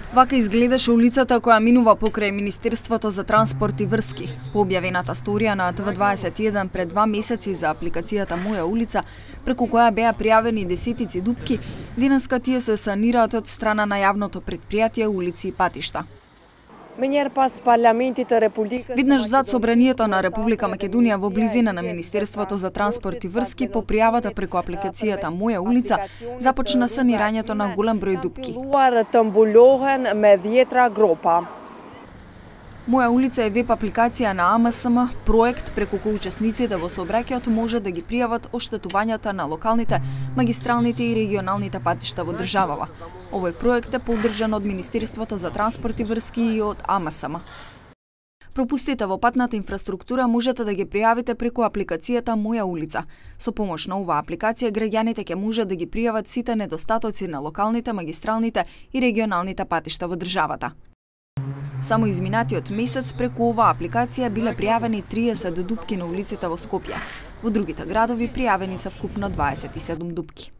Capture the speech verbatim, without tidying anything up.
Вака изгледаше улицата која минува покрај Министерството за транспорт и врски. По објавената сторија на Т В дваесет и еден пред два месеци за апликацијата Моја улица, преку која беа пријавени десетици дупки, денеска тие се санираат од страна на јавното претпријатие Улици и патишта. Виднаш зад собранието на Република Македонија во близина на Министерството за транспорт и врски по пријавата преку апликацијата Моја улица започна санирањето на голем број дупки. Моја улица е веб апликација на А М С М, проект преку кој учесниците во сообраќајот може да ги пријават оштетувањата на локалните, магистралните и регионалните патишта во државава. Овој проект е поддржан од Министерството за транспорт и врски и од А М С М. Пропустите во патната инфраструктура можете да ги пријавите преку апликацијата Моја улица. Со помош на оваа апликација граѓаните ќе може да ги пријават сите недостатоци на локалните, магистралните и регионалните патишта во државата. Само изминатиот месец преку оваа апликација биле пријавени триесет дупки на улиците во Скопје. Во другите градови пријавени се вкупно дваесет и седум дупки.